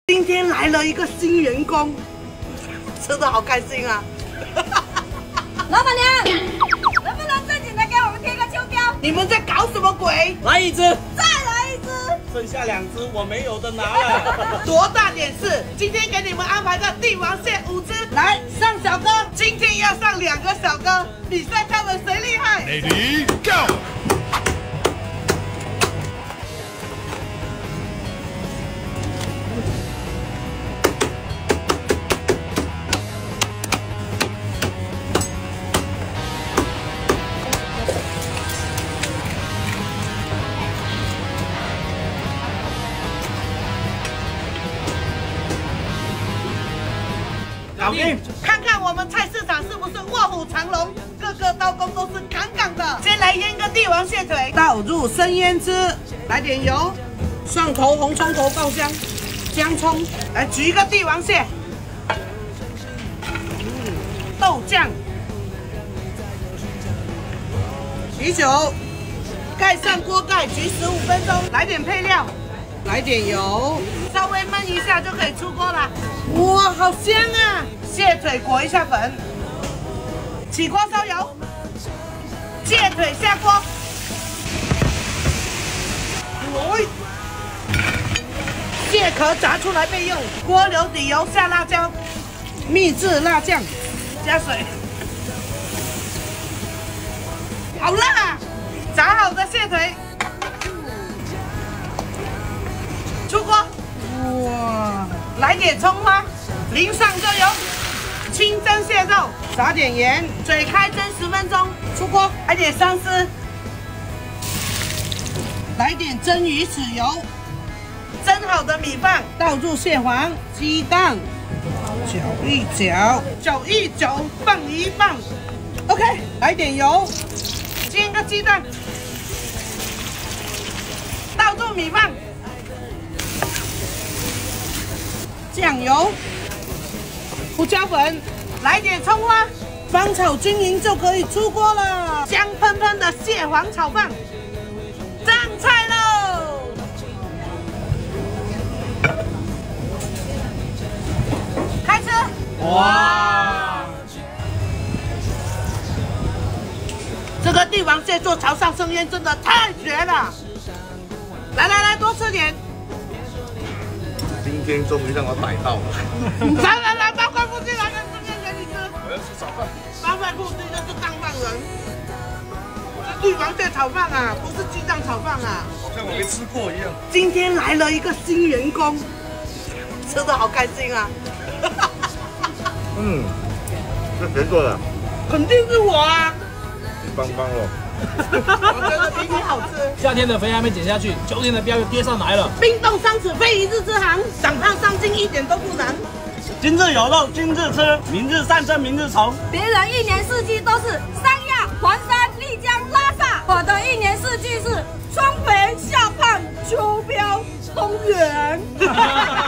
今天来了一个新员工，吃的好开心啊！ 老板娘，能不能正经的给我们贴个秋膘？ 你们在搞什么鬼？ 来一只， 再来一只， 剩下2只我没有的拿了。 多大点事？今天给你们安排个帝王蟹5只，来上小哥，今天要上2个小哥，比赛他们谁厉害 Ready, go！ 搞定！ 看看我们菜市场是不是卧虎藏龙，各个刀工都是杠杠的。先来腌个帝王蟹腿，倒入生腌汁，来点油，蒜头、红葱头爆香，姜葱，来焗一个帝王蟹，豆酱，啤酒，盖上锅盖焗15分钟，来点配料，来点油，稍微焖一下就可以出锅了。哇，好香啊！蟹腿裹一下粉，起锅烧油，蟹腿下锅，蟹壳炸出来备用。锅留底油，下辣椒，秘制辣酱，加水，好辣！炸好的蟹腿，出锅。哇，来点葱花，淋上热油，清蒸蟹肉，撒点盐，水开蒸10分钟，出锅，来点姜丝，来点蒸鱼豉油，蒸好的米饭倒入蟹黄，鸡蛋，搅一搅，搅一搅，放一放 ，OK， 来点油，煎个鸡蛋，倒入米饭。酱油、胡椒粉，来点葱花，翻炒均匀就可以出锅了。香喷喷的蟹黄炒饭，上菜喽！开吃！ 哇！ 这个帝王蟹做潮汕生腌真的太绝了！来来来，多吃点。 今天终于让我逮到了。 来，八块腹肌来跟这边给你吃。 我要吃炒饭。 八块腹肌那是当饭人，这帝王蟹炒饭啊，不是鸡蛋炒饭啊。 好像我没吃过一样。 今天来了一个新员工，吃的好开心啊！ 这谁做的？ 肯定是我啊！ 你帮帮我。 我觉得比你好吃。 夏天的肥还没减下去，秋天的膘又贴上来了。 冰冻3尺非一日之寒，长胖上镜一点都不难。 今日有肉，今日吃，明日善增，明日愁。 别人1年4季都是三亚、环山、丽江、拉萨，我的1年4季是双肥、下胖、秋膘、丰原。